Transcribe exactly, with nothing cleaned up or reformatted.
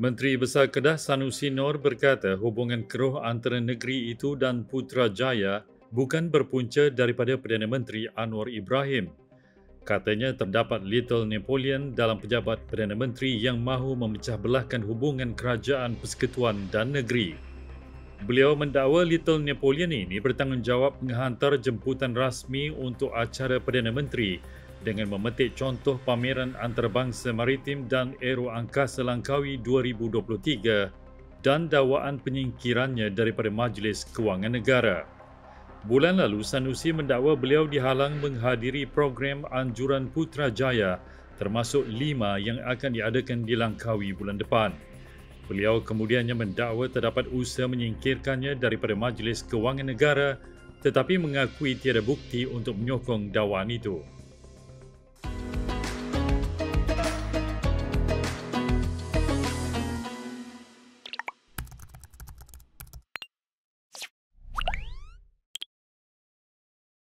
Menteri Besar Kedah Sanusi Nor berkata hubungan keruh antara negeri itu dan Putrajaya bukan berpunca daripada Perdana Menteri Anwar Ibrahim. Katanya terdapat Little Napoleon dalam pejabat Perdana Menteri yang mahu memecah belahkan hubungan kerajaan persekutuan dan negeri. Beliau mendakwa Little Napoleon ini bertanggungjawab menghantar jemputan rasmi untuk acara Perdana Menteri dengan memetik contoh pameran antarabangsa maritim dan aero angkasa Langkawi dua ribu dua puluh tiga dan dakwaan penyingkirannya daripada Majlis Kewangan Negara. Bulan lalu, Sanusi mendakwa beliau dihalang menghadiri program anjuran Putrajaya termasuk lima yang akan diadakan di Langkawi bulan depan. Beliau kemudiannya mendakwa terdapat usaha menyingkirkannya daripada Majlis Kewangan Negara tetapi mengakui tiada bukti untuk menyokong dakwaan itu.